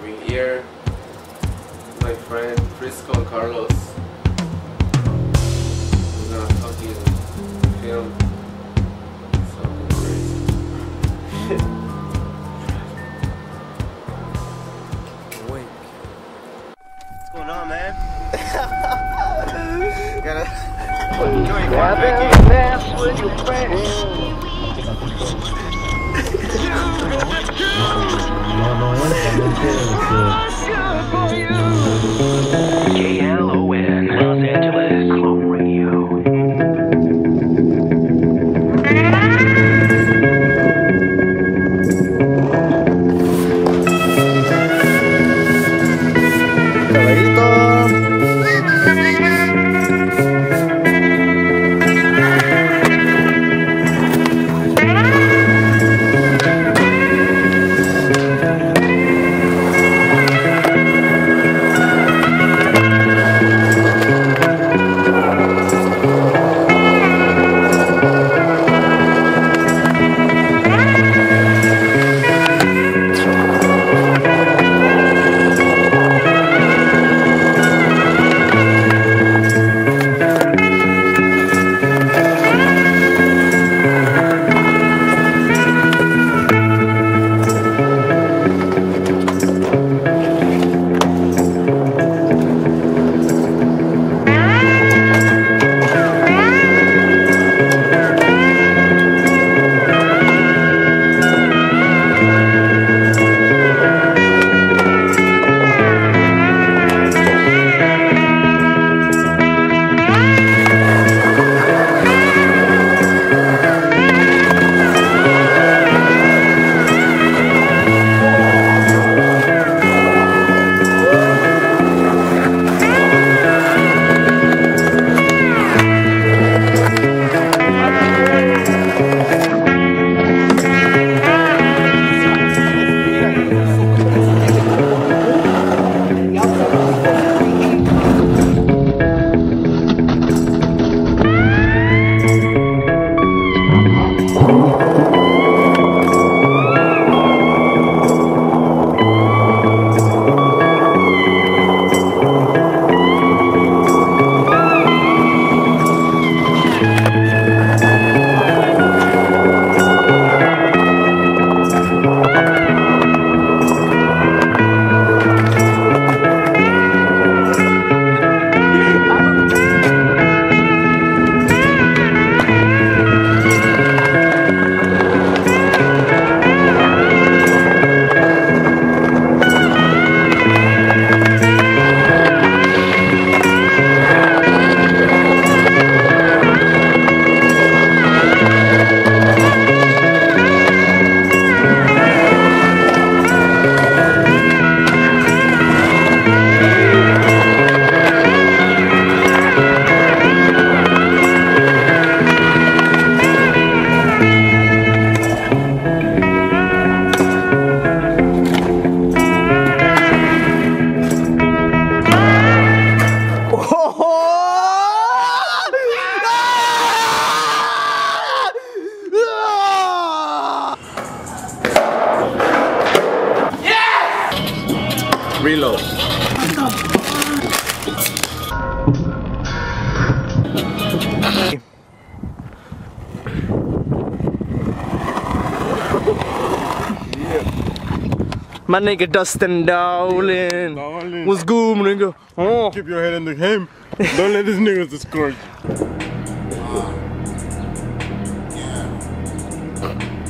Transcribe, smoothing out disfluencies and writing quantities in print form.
bring here my friend Frisco and Carlos. We're gonna fucking film something crazy. Wake. What's going on, man? Gotta KLON Los Angeles Clone Radio. Reload. my nigga Dustin Dowling. What's good, my nigga? Oh. Keep your head in the game. Don't let this niggas discourage you.